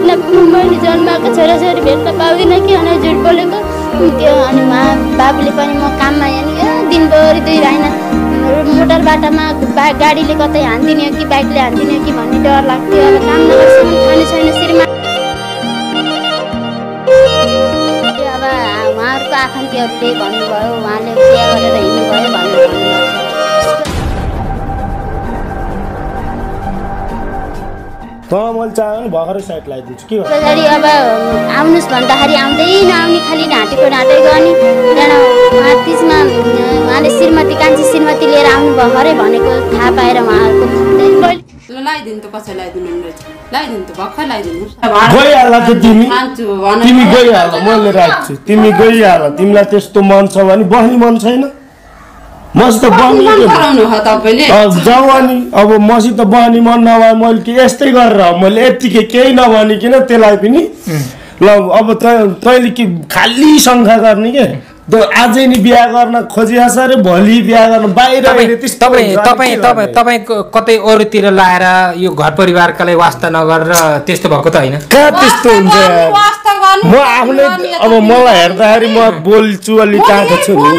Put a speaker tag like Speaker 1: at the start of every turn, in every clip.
Speaker 1: भेट्न मैले जन्माएको छोराछोरी भेट्न पाउँदिनँ कि अनि झुट बोलेको त्यो। अनि बाबुले पनि म काममा यहाँ दिनभरि होइन मोटर बाटोमा गाडीले कतै हान्दिने हो कि बाइकले हान्दिने हो कि भन्ने डर लाग्थ्यो। अब काम नगर्छ खाने छैन श्रीमान। अब उहाँहरूको आफन्तीहरूले भन्नुभयो उहाँले बिहा गरेर हिँड्नुभयो भन्नुभयो।
Speaker 2: मैले चाहेँ भने भर्खरै साइड लगाइदिन्छु के
Speaker 1: पछाडि अब आउनुहोस् भन्दाखेरि आउँदै नआउने खालि ढाँटेको ढाँटै गर्ने। उहाँ तिजमा उहाँले श्रीमती कान्छी श्रीमती लिएर आउनुभयो अरे भनेको थाहा पाएर उहाँहरूको
Speaker 3: लगाइदिनु त कसै लगाइदिनु रहेछ लगाइदिनु त भर्खर लगाइदिनु
Speaker 2: गइहाल त तिमी गइहाल मैले राख्छु तिमी गइहाल। तिमीलाई त्यस्तो मन छ भने बस्ने मन छैन मसित जवानी अब मसित बहनी मन नभए मैले के यस्तै गरेर मैले यत्तिकै केही नभनिकन त्यसलाई पनि ल अब तैँले कि खाली शङ्का गर्ने के आजै नि बिहा गर्न खोजिहाल्छ अरे भोलि बिहा गर्न बाहिर
Speaker 4: तपाईँ कतै अरूतिर लाएर यो घर परिवारकालाई वास्ता नगरेर त्यस्तो भएको त होइन?
Speaker 2: कहाँ त्यस्तो हुन्छ म आफ्नै अब मलाई हेर्दाखेरि म बोल्छु अलि काँको छु नि।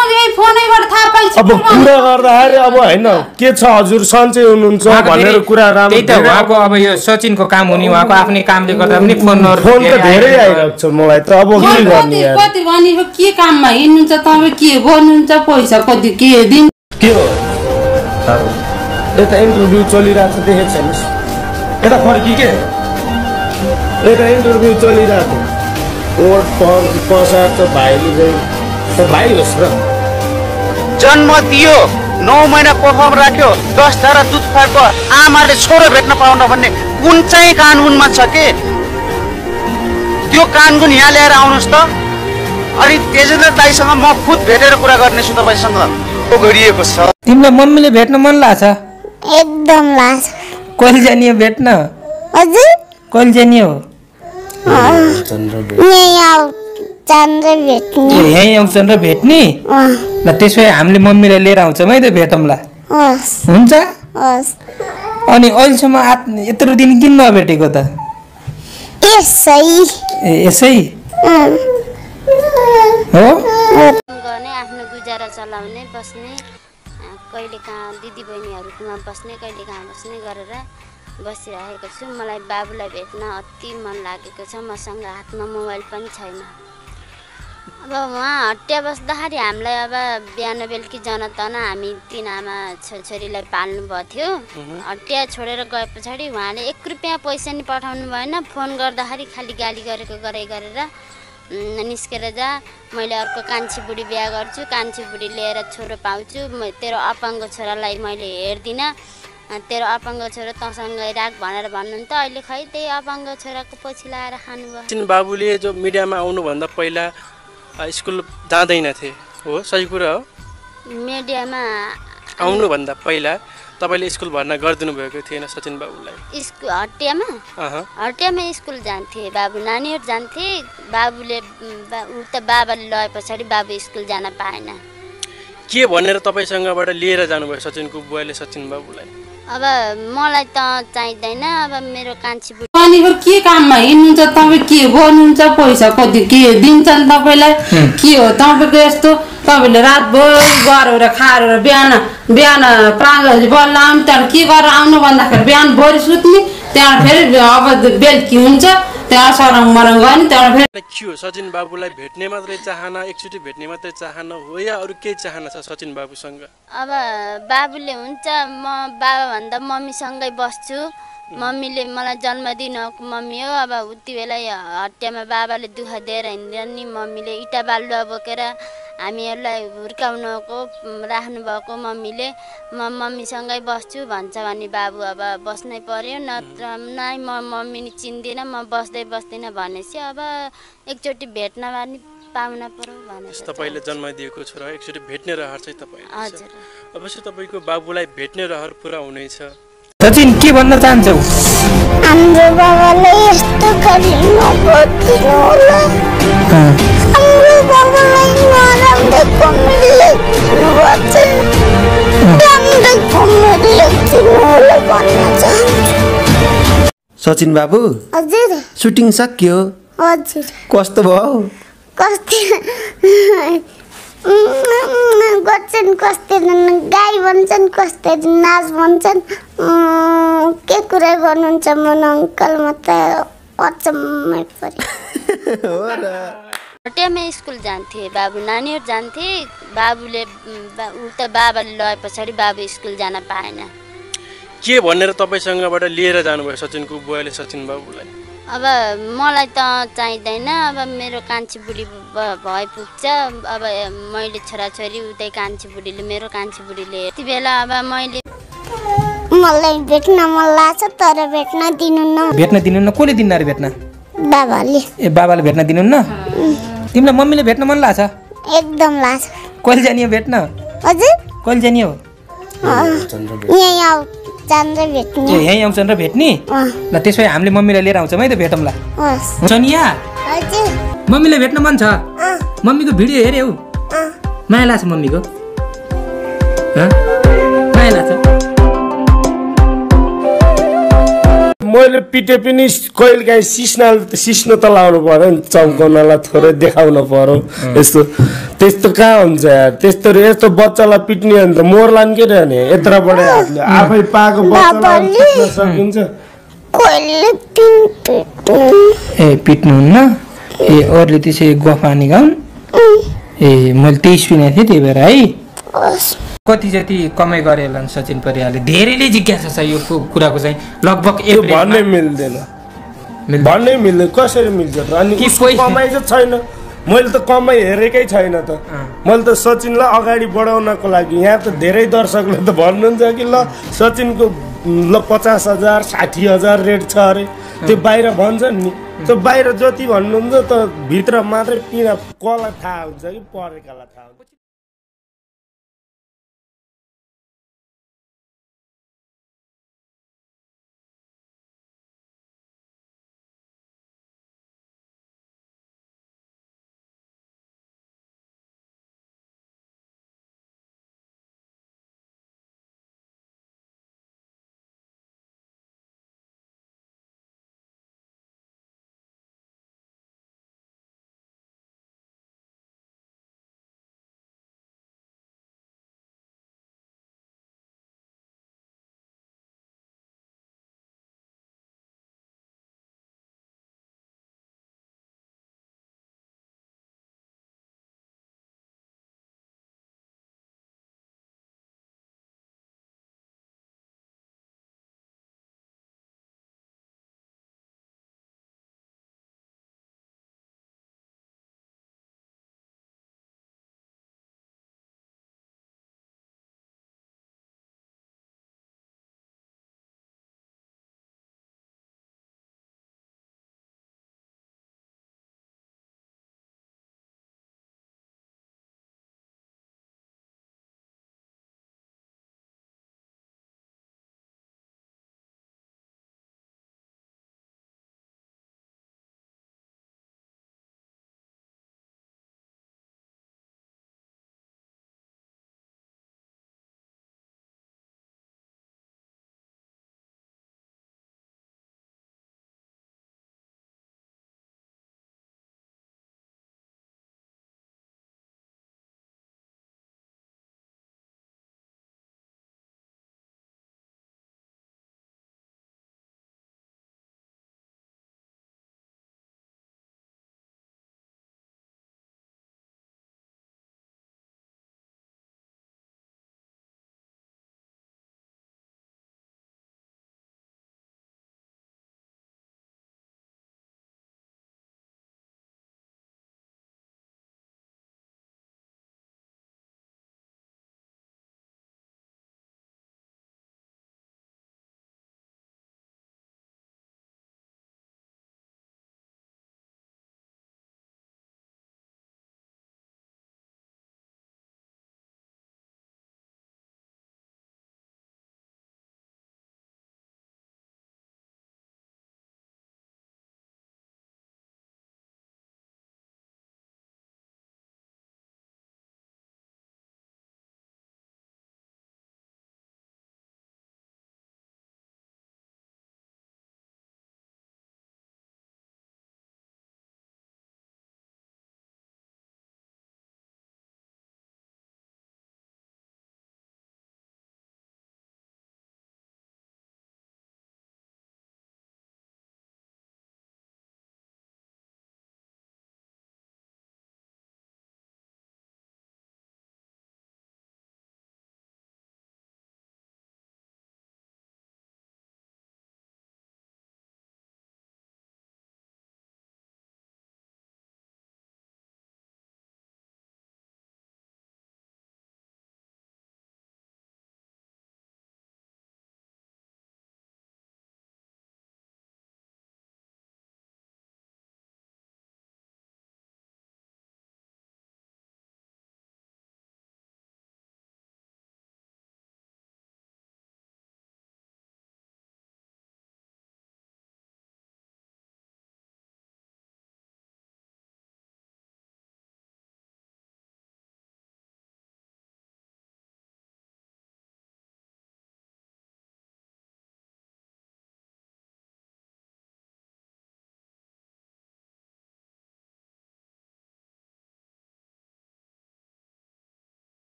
Speaker 2: अब कुरा गर्दाखेरि अब होइन के छ हजुर सन्चै हुनुहुन्छ भनेर कुरा राम्रो।
Speaker 4: त्यही त उहाँको अब यो सचिनको काम हुने उहाँको आफ्नै कामले गर्दा पनि फोन
Speaker 2: त धेरै आइरहेको छ मलाई त। अब के गर्ने यार
Speaker 3: कति भनेको के काममा हिँड्नुहुन्छ तपाईँ के गर्नुहुन्छ पैसा कति के दिन
Speaker 2: के हो यता इन्टरभ्यू चलिरहेको छ देखेको छैनस् यता फर्की के यता इन्टरभ्यू चलिरहेको ओट पसार त भाइले चाहिँ भाइ होस् र
Speaker 5: जन्म दियो 9 महिना कोखमा राख्यो 10 धारा दुध खुवाएको आमाले छोरो भेट्न पाउन भन्ने कुन चाहिँ कानुनमा छ के? त्यो कानुन यहाँ ल्याएर आउनुहोस् त। अनि तेजेन्द्र दाइसँग म खुद भेटेर कुरा गर्नेछु तपाईसँग गरिएको छ।
Speaker 4: तिमीलाई मम्मीले भेट्न मन लाग्छ?
Speaker 6: एकदम लाग्छ।
Speaker 4: कहिले जाने हो भेट्न?
Speaker 6: हजुर
Speaker 4: कहिले जाने हो? यहीँ आउँछन् र भेट्ने? ल त्यसो भए हामीले मम्मीलाई लिएर आउँछौँ है त भेटौँला। हुन्छ? अनि अहिलेसम्म यत्रो दिन किन नभेटेको त? यसै हो
Speaker 1: गर्ने आफ्नो गुजारा चलाउने बस्ने कहिले कहाँ दिदी बहिनीहरूकोमा बस्ने कहिले कहाँ बस्ने गरेर बसिरहेको छु। मलाई बाबुलाई भेट्न अति मन लागेको छ। मसँग हातमा मोबाइल पनि छैन। अब उहाँ हट्या बस्दाखेरि हामीलाई अब बिहान बेलुकी जनतन हामी 3 आमा छोरीलाई पाल्नु भएको थियो। हट्या छोडेर गए पछाडि उहाँले 1 रुपियाँ पैसा नि पठाउनु भएन। फोन गर्दाखेरि खालि गाली गरेको गरेर निस्केर जा मैले अर्को कान्छी बुढी बिहा गर्छु कान्छी बुढी लिएर छोरो पाउँछु तेरो अपाङ्ग छोरालाई मैले हेर्दिनँ तेरो अपाङ्ग छोरा तसँगै राख भनेर भन्नुहुन्छ। अहिले खै त्यही अपाङ्ग छोराको पछि लाएर खानुभयो।
Speaker 7: बाबुले जो मिडियामा आउनुभन्दा पहिला स्कुल जाँदैनथे हो सही कुरा हो?
Speaker 1: मिडियामा
Speaker 7: आउनुभन्दा पहिला तपाईले स्कुल भर्ना गरिदिनु भएको थिएन सचिन बाबुलाई?
Speaker 1: स्कुल हटियामा स्कुल जान्थे बाबु नानीहरू जान्थे। बाबुले उता बाबाले लए पछाडि बाबु स्कुल जान पाएन।
Speaker 7: के भनेर तपाईसँगबाट लिएर जानुभयो सचिनको बुवाले सचिन बाबुलाई?
Speaker 1: अब मलाई त चाहिँदैन। अब मेरो कान्छी बुढी
Speaker 3: नानीहरु के काममा हिँड्नुहुन्छ तपाईँ के गर्नुहुन्छ पैसा कति के दिन्छन् तपाईलाई के हो तपाईको यस्तो? तपाईले रातभर गरेर खाएर बिहान प्राङ्गले बल्ल आउनु त्यहाँ के गरेर आउनु भन्दाखेरि बिहान भरि सुत्ने त्यहाँ फेरि अब बेलुकी हुन्छ त्यहाँ सरङ मरङ गर्ने त्यहाँ फेरि
Speaker 7: के हो सचिन बाबुलाई भेट्ने मात्रै चाहना एकचोटि भेट्ने मात्रै चाहना हो या अरू केही चाहना छ सचिन बाबुसँग?
Speaker 1: अब बाबुले हुन्छ म बाबा भन्दा मम्मीसँगै बस्छु। मम्मीले मलाई जन्म दिनुभएको मम्मी हो। अब उति बेला हट्यामा बाबाले दुःख दिएर हिँड्दैन नि मम्मीले इँटा बालुवा बोकेर हामीहरूलाई हुर्काउनको राख्नुभएको मम्मीले म मम्मीसँगै बस्छु भन्छ भने बाबु अब बस्नै पर्यो नत्र नै म मम्मी नि चिन्दिनँ म बस्दै बस्दिनँ भनेपछि अब एकचोटि भेट्न पनि पाउन पर्यो भनेर
Speaker 7: तपाईले जन्म दिएको छोरा एकचोटि भेट्ने रहर चाहिँ तपाईले?
Speaker 1: हजुर।
Speaker 7: अवश्य तपाईको बाबुलाई भेट्ने रहर पुरा हुनेछ।
Speaker 4: सचिन के भन्न चाहन्छौ?
Speaker 6: हाम्रो बाबाले यस्तो गरी नबोल्दिनु होला। हाम्रो बाबालाई नराम्रो कमेन्ट लेख्नु भएको छ। राम्रो कमेन्ट लेख्दिनु होला भन्न चाहन्छु।
Speaker 2: सचिन बाबु
Speaker 6: हजुर
Speaker 2: सुटिङ सक्यो
Speaker 6: हजुर
Speaker 2: कस्तो भयो
Speaker 6: कस्तै गर्छन् कस्तै गाई भन्छन् कस्तै नाच भन्छन् के कुरा गर्नुहुन्छ मन अङ्कल म त अचम्मै परे
Speaker 1: हटियामा स्कुल जान्थे बाबु नानीहरू जान्थे बाबुले उता बाबाले लए पछाडि बाबु स्कुल जान पाएन
Speaker 7: के भनेर तपाईँसँगबाट लिएर जानुभयो सचिनको बुवाले सचिन बाबुलाई
Speaker 1: अब मलाई त चाहिँदैन अब मेरो कान्छी बुढी भए पुग्छ अब मैले छोराछोरी उतै कान्छी बुढीले मेरो कान्छी बुढीले यति बेला अब मैले
Speaker 6: मलाई भेट्न मन लाग्छ तर भेट्न दिनुहुन्न
Speaker 4: भेट्न दिनुहुन्न कसले दिन्न अरे भेट्न
Speaker 6: बाबाले
Speaker 4: ए बाबाले भेट्न दिनुहुन्न तिमीलाई मम्मीले भेट्न मन लाग्छ
Speaker 6: एकदम लाग्छ
Speaker 4: कहिले जाने हो भेट्न
Speaker 6: हजुर
Speaker 4: कहिले जाने हो
Speaker 6: यहीँ आऊ चन्द्र भेट्ने
Speaker 4: ए यहीँ आउँछन् र भेट्ने ल त्यसो भए हामीले मम्मीलाई लिएर आउँछौँ है त भेटौँला हुन्छ नि यहाँ
Speaker 6: हजुर
Speaker 4: मम्मीलाई भेट्न मन छ मम्मीको भिडियो हेऱ्यौ माया लाग्छ मम्मीको माया लाग्छ
Speaker 2: मैले पिटे पनि कहिले काहीँ सिस्नो त लाउनु पर्यो नि चम्काउनलाई थोरै देखाउनु पर्यो यस्तो त्यस्तो कहाँ हुन्छ यार यस्तो बच्चालाई पिट्ने हो भने त मोर्लान् के रहने यत्रबाट हातले आफै पाएको बच्चालाई पिट्न सकिन्छ
Speaker 4: ए पिट्नुहुन्न ए अरूले त्यसै गफानी गाउन् ए मैले त्यही सुनेको थिएँ त्यही भएर है कति जति कमाइ गरे होला सचिन परियारले धेरैले जिज्ञासा छ यो कुराको चाहिँ लगभग
Speaker 2: भन्नै मिल्दैन कसरी मिल्छ त अनि कमाइ चाहिँ छैन मैले त कमाइ हेरेकै छैन त मैले त सचिनलाई अगाडि बढाउनको लागि यहाँ त धेरै दर्शकले त भन्नुहुन्छ कि ल सचिनको ल 50,000 60,000 रेट छ अरे त्यो बाहिर भन्छन् नि त्यो बाहिर जति भन्नुहुन्छ त भित्र मात्रै पिना कसलाई थाहा हुन्छ कि परेकालाई थाहा हुन्छ